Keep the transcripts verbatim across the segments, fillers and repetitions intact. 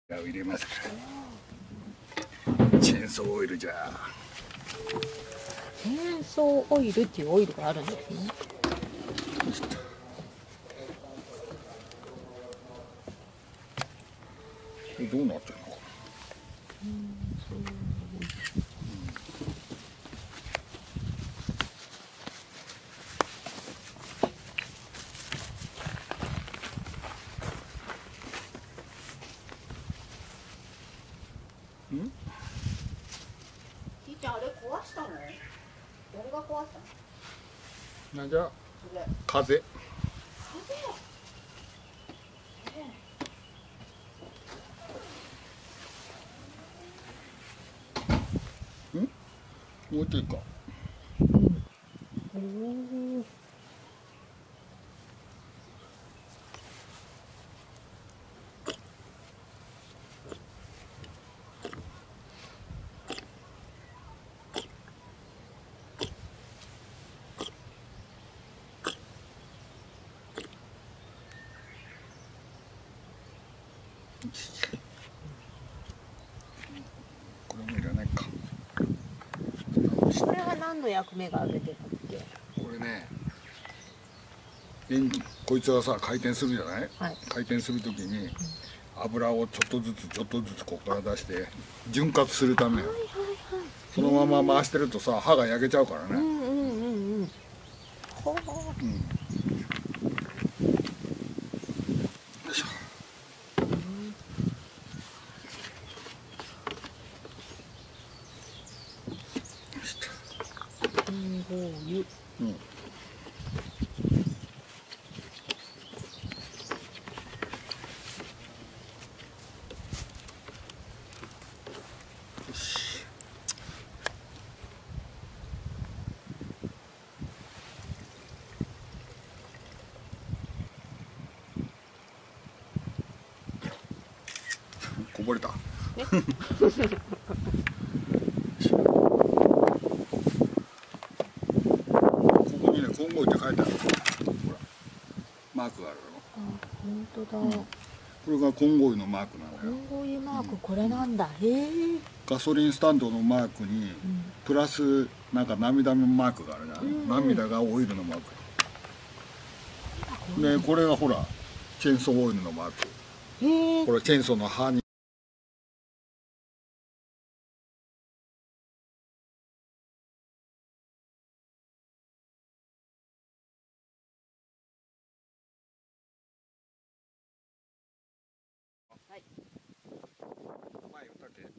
入れますから。チェーンソーオイルじゃ。 チェーンソーオイルっていうオイルがあるんですね。 これどうなってるのかな。うん？ ひーちゃん、あれ壊したの？誰が壊したの？ なんじゃ？風。 風。 うん？もうちょいか。 おお。 これもいらないか。 これは何の役目が出てたっけ？ これね、エンジンこいつがさ回転するじゃない、 はい、 回転するときに油をちょっとずつちょっとずつここから出して潤滑するためよ。そのまま回してるとさ刃が焼けちゃうからね。 うんうんうんうん。ほう。 うん。よいしょ。 うんご油。 うん。こぼれた。ここにね、コンゴイって書いてある。ほら、マークがあるの。 あ、本当だ。 うん、これがコンゴイのマークなのよ。 コンゴイマーク、これなんだ。へえ。 ガソリンスタンドのマークに、プラスなんか涙のマークがあるな。うん、涙がオイルのマーク。で、これがほら、チェーンソーオイルのマーク。 へえ。 これチェーンソーの刃に。 はい。 前を立て。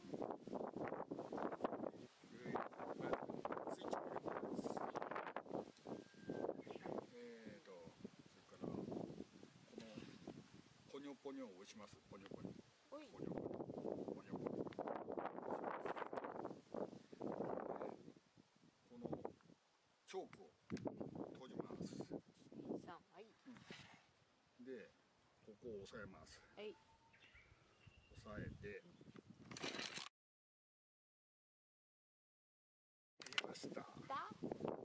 えーと、それからこのポニョポニョを押します。ポニョポニョ。ポニョポニョ。ポニョポニョ。このチョークを閉じます。 さん、はい。 で、ここを押さえます。 はい。 押さえて。入れました。